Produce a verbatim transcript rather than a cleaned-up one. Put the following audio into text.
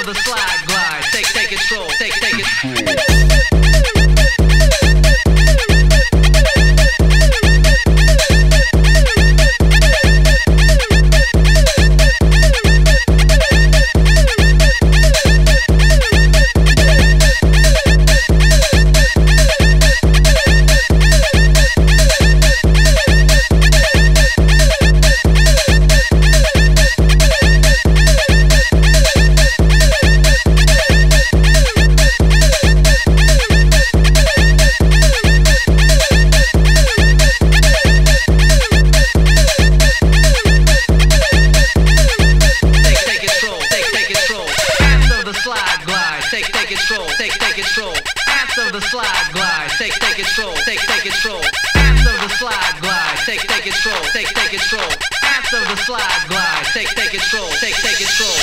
of the slide glide. Take, take control. Take, take control. Take, take control. Ants of the slide glide. Take, take control. Take, take control. Ants of the slide glide. Take, take control. Take, take control. Ants of the slide glide. Take, take control. Take, take control.